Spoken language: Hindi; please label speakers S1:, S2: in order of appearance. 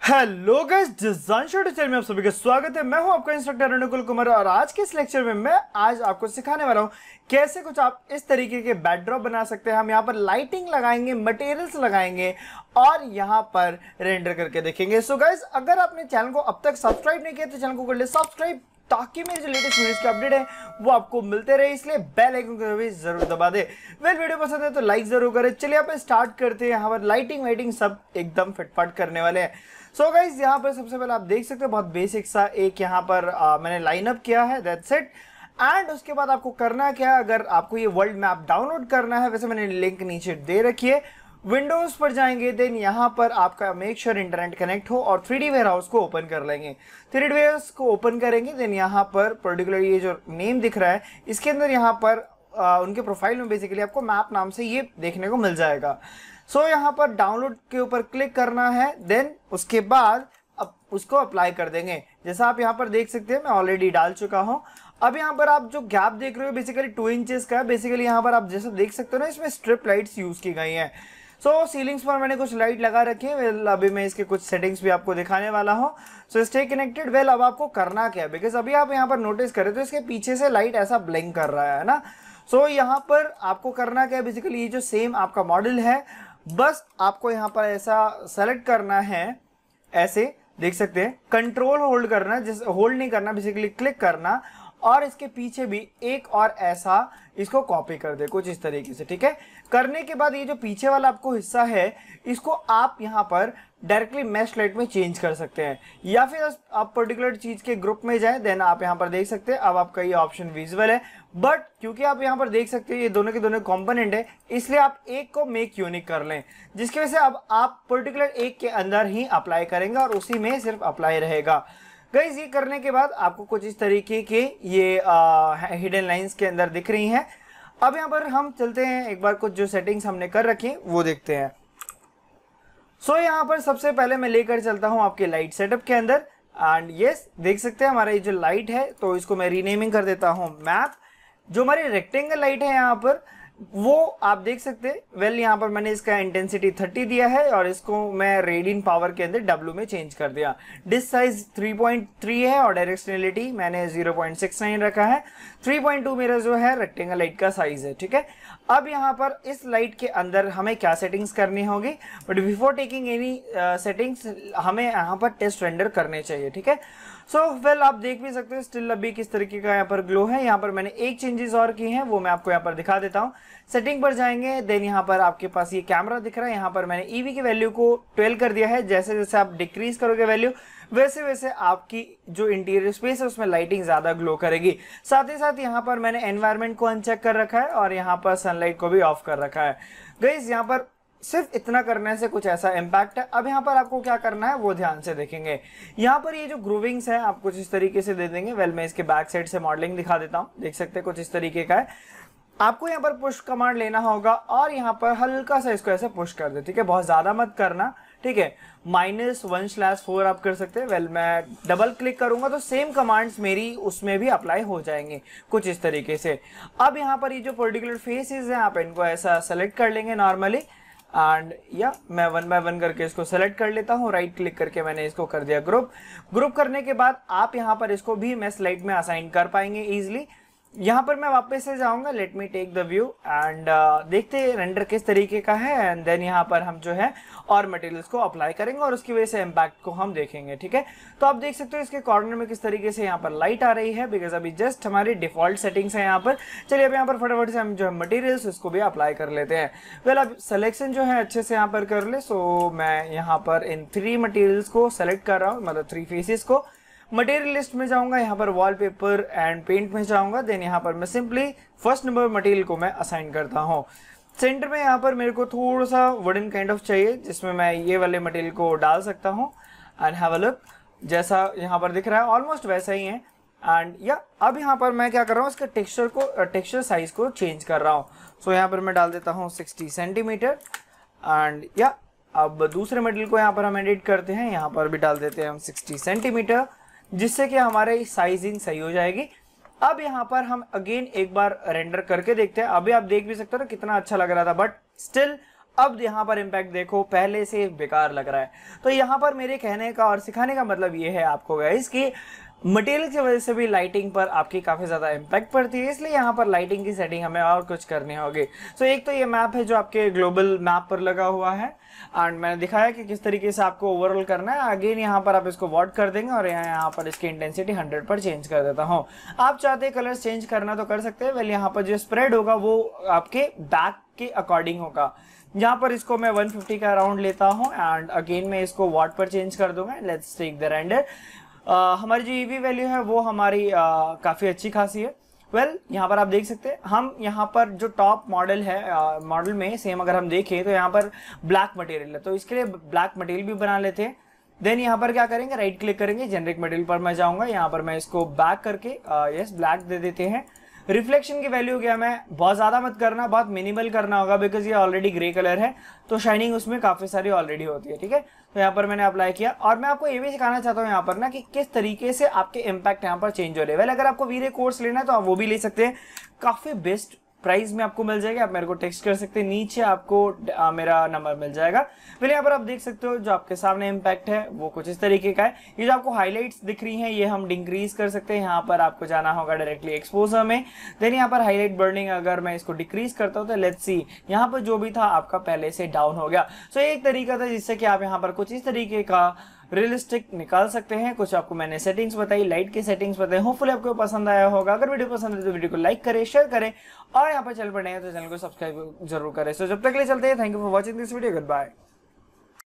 S1: हेलो गाइस, डिजाइन चैनल में आप सभी का स्वागत है। मैं हूं आपका इंस्ट्रक्टर अनुकुल कुमार और आज के इस लेक्चर में मैं आज आपको सिखाने वाला हूं कैसे कुछ आप इस तरीके के बैकड्रॉप बना सकते हैं। हम यहां पर लाइटिंग लगाएंगे, मटेरियल्स लगाएंगे और यहां पर रेंडर करके देखेंगे। सो गाइस, अगर आपने चैनल को अब तक सब्सक्राइब नहीं किया तो चैनल को कर ले सब्सक्राइब, ताकि मेरे जो लेटेस्ट वीडियोस के अपडेट है वो आपको मिलते रहे, इसलिए बेल आइकन को भी जरूर दबा दे। वीडियो पसंद है तो लाइक जरूर करें। चलिए आप स्टार्ट करते हैं। यहाँ पर लाइटिंग वाइटिंग सब एकदम फिटफाट करने वाले हैं। सो गाइस, यहाँ पर सबसे पहले आप देख सकते हैं बहुत बेसिक सा एक यहाँ पर मैंने लाइनअप किया है, दैट्स इट। एंड उसके बाद आपको करना क्या है, अगर आपको ये वर्ल्ड मैप डाउनलोड करना है, वैसे मैंने लिंक नीचे दे रखी है, विंडोज पर जाएंगे, देन यहाँ पर आपका मेक श्योर इंटरनेट कनेक्ट हो और 3D वेयरहाउस को ओपन कर लेंगे। 3D वेयरहाउस को ओपन करेंगे, देन यहाँ पर पर्टिकुलर ये जो नेम दिख रहा है इसके अंदर यहाँ पर उनके प्रोफाइल में बेसिकली आपको मैप नाम से ये देखने को मिल जाएगा। सो यहाँ पर डाउनलोड के ऊपर क्लिक करना है, देन उसके बाद अब उसको अप्लाई कर देंगे। जैसा आप यहाँ पर देख सकते हैं मैं ऑलरेडी डाल चुका हूँ। अब यहाँ पर आप जो गैप देख रहे हो बेसिकली 2 इंचेस का है। बेसिकली यहाँ पर आप जैसा देख सकते हो ना, इसमें स्ट्रिप लाइट्स यूज की गई हैं। सो सीलिंग्स पर मैंने कुछ लाइट लगा रखी है। वेल अभी मैं इसके कुछ सेटिंग्स भी आपको दिखाने वाला हूँ। So stay connected. वेल अब आपको करना क्या है, बिकॉज अभी आप यहाँ पर नोटिस करें तो इसके पीछे से लाइट ऐसा ब्लिंक कर रहा है ना। सो यहाँ पर आपको करना क्या है, बेसिकली ये जो सेम आपका मॉडल है, बस आपको यहाँ पर ऐसा सेलेक्ट करना है, ऐसे देख सकते हैं, कंट्रोल होल्ड करना, जैसे होल्ड नहीं करना, बेसिकली क्लिक करना और इसके पीछे भी एक और ऐसा इसको कॉपी कर दे कुछ इस तरीके से। ठीक है, करने के बाद ये जो पीछे वाला आपको हिस्सा है इसको आप यहाँ पर डायरेक्टली मैश लाइट में चेंज कर सकते हैं, या फिर आप पर्टिकुलर चीज के ग्रुप में जाएं, देन आप यहाँ पर देख सकते हैं। अब आपका ये ऑप्शन विजुअल है, बट क्योंकि आप यहाँ पर देख सकते हैं ये दोनों के दोनों कंपोनेंट है, इसलिए आप एक को मेक यूनिक कर लें, जिसकी वजह से अब आप पर्टिकुलर एक के अंदर ही अप्लाई करेंगे और उसी में सिर्फ अप्लाई रहेगा। गाइस, ये करने के बाद आपको कुछ इस तरीके के ये हिडन लाइंस के अंदर दिख रही हैं। अब यहाँ पर हम चलते हैं, एक बार कुछ जो सेटिंग्स हमने कर रखी हैं वो देखते हैं। सो यहाँ पर सबसे पहले मैं लेकर चलता हूँ आपके लाइट सेटअप के अंदर। एंड यस, देख सकते हैं हमारा ये जो लाइट है, तो इसको मैं रीनेमिंग कर देता हूँ मैप। जो हमारी रेक्टेंगल लाइट है यहाँ पर वो आप देख सकते हैं। वेल यहाँ पर मैंने इसका इंटेंसिटी 30 दिया है और इसको मैं रेडियन पावर के अंदर W में चेंज कर दिया। डिस्क साइज 3.3 है और डायरेक्शनलिटी मैंने 0.69 रखा है। 3.2 मेरा जो है रेक्टेंगल लाइट का साइज है। ठीक है, अब यहाँ पर इस लाइट के अंदर हमें क्या सेटिंग्स करनी होगी, but before taking any settings हमें यहाँ पर टेस्ट रेंडर करने चाहिए। ठीक है, सो वेल आप देख भी सकते हो स्टिल अभी किस तरीके का यहाँ पर ग्लो है। यहाँ पर मैंने एक चेंजेस और की हैं, वो मैं आपको यहाँ पर दिखा देता हूँ। सेटिंग पर जाएंगे, देन यहाँ पर आपके पास ये कैमरा दिख रहा है, यहाँ पर मैंने ईवी की वैल्यू को 12 कर दिया है। जैसे जैसे आप डिक्रीज करोगे वैल्यू, वैसे वैसे आपकी जो इंटीरियर स्पेस है उसमें लाइटिंग ज्यादा ग्लो करेगी। साथ ही साथ यहाँ पर मैंने एनवायरनमेंट को अनचेक कर रखा है और यहाँ पर सनलाइट को भी ऑफ कर रखा है। गाइस, यहाँ पर सिर्फ इतना करने से कुछ ऐसा इम्पैक्ट है। अब यहाँ पर आपको क्या करना है वो ध्यान से देखेंगे। यहाँ पर ये जो ग्रूविंग्स है आप कुछ इस तरीके से दे देंगे। वेल मैं इसके बैक साइड से मॉडलिंग दिखा देता हूँ, देख सकते हैं कुछ इस तरीके का है। आपको यहाँ पर पुश कमांड लेना होगा और यहाँ पर हल्का सा इसको ऐसे पुश कर दे। ठीक है, बहुत ज्यादा मत करना। ठीक है, -1/4 आप कर सकते हैं। वेल मैं डबल क्लिक करूंगा तो सेम कमांड्स मेरी उसमें भी अप्लाई हो जाएंगे कुछ इस तरीके से। अब यहाँ पर ये जो पर्टिकुलर फेसेस हैं आप इनको ऐसा सेलेक्ट कर लेंगे नॉर्मली, एंड या मैं 1 बाय 1 करके इसको सेलेक्ट कर लेता हूँ। राइट क्लिक करके मैंने इसको कर दिया ग्रुप करने के बाद आप यहाँ पर इसको भी मैं स्लाइड में असाइन कर पाएंगे इजीली। यहाँ पर मैं वापस से जाऊंगा, let me take the view and देखते हैं रेंडर किस तरीके का है। एंड देन यहाँ पर हम जो है और मटेरियल्स को अप्लाई करेंगे और उसकी वजह से इम्पैक्ट को हम देखेंगे। ठीक है, तो आप देख सकते हो इसके कॉर्नर में किस तरीके से यहाँ पर लाइट आ रही है, बिकॉज अभी जस्ट हमारी डिफॉल्ट सेटिंग्स है यहाँ पर। चलिए अब यहाँ पर फटाफट से हम जो है मटेरियल्स उसको भी अप्लाई कर लेते हैं। वेल अब सिलेक्शन जो है अच्छे से यहाँ पर कर ले। सो मैं यहाँ पर इन 3 मटेरियल्स को सेलेक्ट कर रहा हूँ, मतलब 3 फेसेस को। मटेरियल लिस्ट में जाऊंगा, यहाँ पर वॉलपेपर एंड पेंट में जाऊंगा, देन यहाँ पर मैं सिंपली फर्स्ट नंबर मटेरियल को मैं असाइन करता हूँ। सेंटर में यहाँ पर मेरे को थोड़ा सा वुडन काइंड ऑफ चाहिए, जिसमें मैं ये वाले मटेरियल को डाल सकता हूँ। एंड हैव अ लुक, जैसा यहाँ पर दिख रहा है ऑलमोस्ट वैसा ही है। एंड या अब यहाँ पर मैं क्या कर रहा हूँ, इसके टेक्सचर साइज को चेंज कर रहा हूँ। सो यहाँ पर मैं डाल देता हूँ 60 सेंटीमीटर। एंड या अब दूसरे मटेरियल को यहाँ पर हम एडिट करते हैं, यहाँ पर भी डाल देते हैं हम 60 सेंटीमीटर, जिससे कि हमारे साइजिंग सही हो जाएगी। अब यहाँ पर हम अगेन एक बार रेंडर करके देखते हैं। अभी आप देख भी सकते हो ना कितना अच्छा लग रहा था, बट स्टिल अब यहाँ पर इम्पैक्ट देखो, पहले से बेकार लग रहा है। तो यहाँ पर मेरे कहने का और सिखाने का मतलब ये है आपको गाइस कि मटेरियल की वजह से भी लाइटिंग पर आपकी काफ़ी ज़्यादा इम्पैक्ट पड़ती है, इसलिए यहाँ पर लाइटिंग की सेटिंग हमें और कुछ करनी होगी। सो एक तो ये मैप है जो आपके ग्लोबल मैप पर लगा हुआ है, एंड मैंने दिखाया कि किस तरीके से आपको ओवरऑल करना है। अगेन यहाँ पर आप इसको वॉट कर देंगे और यहाँ पर इसकी इंटेंसिटी 100 पर चेंज कर देता हूँ। आप चाहते हैं कलर्स चेंज करना तो कर सकते हैं। वेल यहाँ पर जो स्प्रेड होगा वो आपके बैक के अकॉर्डिंग होगा। यहाँ पर इसको मैं 150 का अराउंड लेता हूँ एंड अगेन मैं इसको वॉट पर चेंज कर दूंगा। Let's take the render. हमारी जो ईवी वैल्यू है वो हमारी काफ़ी अच्छी खासी है। वेल यहाँ पर आप देख सकते हैं, हम यहाँ पर जो टॉप मॉडल है, मॉडल में सेम अगर हम देखें तो यहाँ पर ब्लैक मटेरियल है, तो इसके लिए ब्लैक मटेरियल भी बना लेते हैं। देन यहाँ पर क्या करेंगे, राइट क्लिक करेंगे, जेनरिक मटेरियल पर मैं जाऊँगा। यहाँ पर मैं इसको बैक करके यस ब्लैक दे देते हैं। रिफ्लेक्शन की वैल्यू क्या मैं बहुत ज़्यादा मत करना, बहुत मिनिमल करना होगा, बिकॉज ये ऑलरेडी ग्रे कलर है तो शाइनिंग उसमें काफ़ी सारी ऑलरेडी होती है। ठीक है, तो यहाँ पर मैंने अप्लाई किया और मैं आपको ये भी सिखाना चाहता हूँ यहाँ पर ना कि किस तरीके से आपके इम्पैक्ट यहाँ पर चेंज हो रहे हैं। वेल अगर आपको वीरे कोर्स लेना है तो आप वो भी ले सकते हैं, काफ़ी बेस्ट प्राइस में आपको मिल जाएगा। आप मेरे को टेक्स्ट कर सकते हैं, नीचे आपको मेरा नंबर मिल जाएगा। फिर यहाँ पर आप देख सकते हो जो आपके सामने इम्पैक्ट है वो कुछ इस तरीके का है। ये जो आपको हाइलाइट्स दिख रही हैं ये हम डिक्रीज कर सकते हैं। यहाँ पर आपको जाना होगा डायरेक्टली एक्सपोजर में। देन यहाँ पर हाईलाइट बर्निंग अगर मैं इसको डिक्रीज करता हूँ तो लेट्स सी यहाँ पर जो भी था आपका पहले से डाउन हो गया। सो एक तरीका था जिससे कि आप यहाँ पर कुछ इस तरीके का रियलिस्टिक निकाल सकते हैं। कुछ आपको मैंने सेटिंग्स बताई, लाइट की सेटिंग्स बताई, होपफुली आपको पसंद आया होगा। अगर वीडियो पसंद है तो वीडियो को लाइक करें, शेयर करें और यहाँ पर चैनल पर नए हैं तो चैनल को सब्सक्राइब जरूर करें। सो जब तक के लिए चलते हैं, thank you for watching this video, good bye.